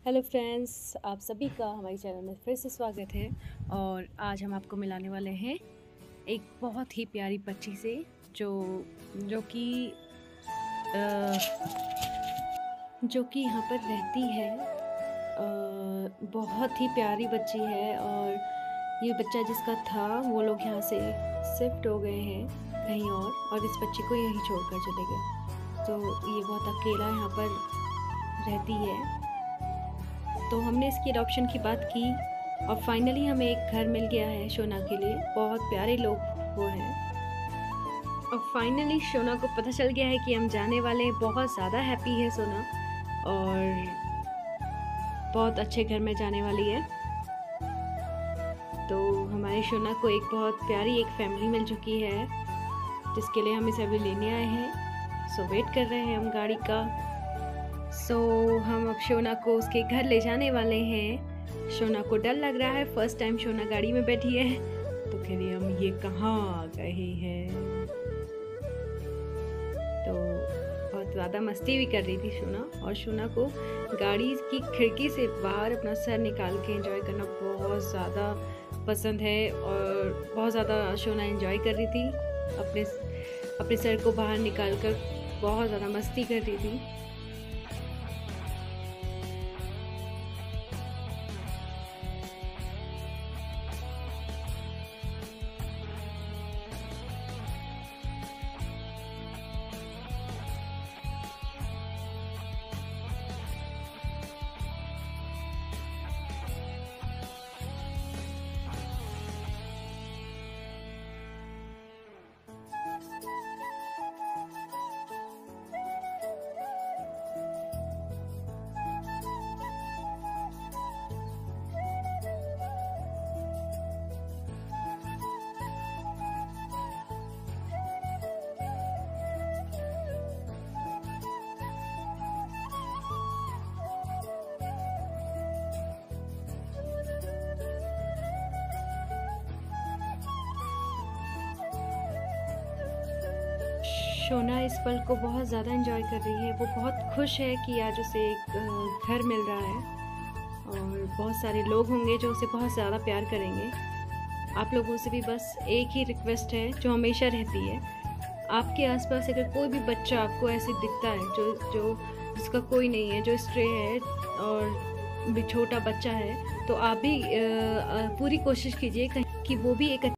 Hello friends, आप सभी का हमारे चैनल में फिर से स्वागत है। और आज हम आपको मिलाने वाले हैं एक बहुत ही प्यारी बच्ची से जो कि यहाँ पर रहती है। बहुत ही प्यारी बच्ची है और ये बच्चा जिसका था वो लोग यहाँ से शिफ्ट हो गए हैं कहीं और इस बच्ची को यहीं छोड़कर चले गए। तो ये बहुत अकेला यहाँ पर रहती है। तो हमने इसकी अडॉप्शन की बात की और फाइनली हमें एक घर मिल गया है शोना के लिए। बहुत प्यारे लोग वो हैं और फाइनली शोना को पता चल गया है कि हम जाने वाले हैं। बहुत ज़्यादा हैप्पी है शोना और बहुत अच्छे घर में जाने वाली है। तो हमारे शोना को एक बहुत प्यारी एक फैमिली मिल चुकी है जिसके लिए हम इसे अभी लेने आए हैं। सो वेट कर रहे हैं हम गाड़ी का। हम अब शोना को उसके घर ले जाने वाले हैं। शोना को डर लग रहा है, फर्स्ट टाइम शोना गाड़ी में बैठी है तो कह रही हम ये कहाँ आ गए हैं। तो बहुत ज़्यादा मस्ती भी कर रही थी शोना और शोना को गाड़ी की खिड़की से बाहर अपना सर निकाल के एंजॉय करना बहुत ज़्यादा पसंद है और बहुत ज़्यादा शोना एंजॉय कर रही थी। अपने सर को बाहर निकाल कर बहुत ज़्यादा मस्ती कर रही थी। शोना इस पल को बहुत ज़्यादा एंजॉय कर रही है। वो बहुत खुश है कि आज उसे एक घर मिल रहा है और बहुत सारे लोग होंगे जो उसे बहुत ज़्यादा प्यार करेंगे। आप लोगों से भी बस एक ही रिक्वेस्ट है जो हमेशा रहती है, आपके आसपास अगर कोई भी बच्चा आपको ऐसे दिखता है जो जिसका कोई नहीं है, जो स्ट्रे है और भी छोटा बच्चा है, तो आप भी पूरी कोशिश कीजिए कि वो भी एक